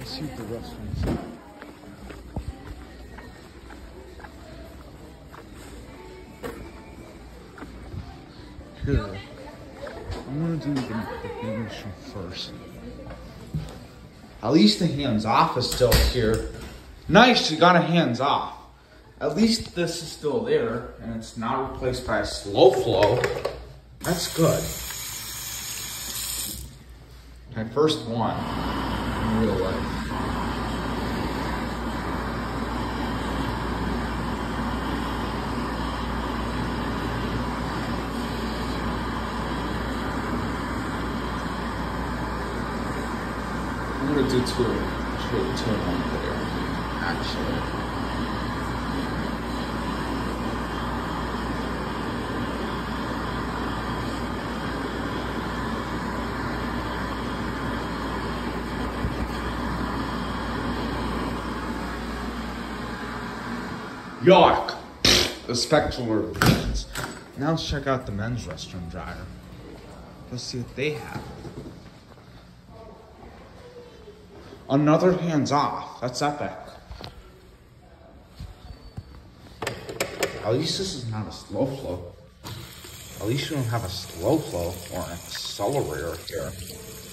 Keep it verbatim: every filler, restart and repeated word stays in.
see what the restrooms are. Here, I'm gonna do the, the finish first. At least the hands off is still here. Nice, you got a hands off. At least this is still there and it's not replaced by a slow flow. That's good. My first one in real life. I'm gonna do two, two, two in one video, actually. Yuck! The spectacular beans. Now let's check out the men's restroom dryer. Let's see what they have. Another hands off. That's epic. At least this is not a slow flow. At least you don't have a slow flow or an accelerator here.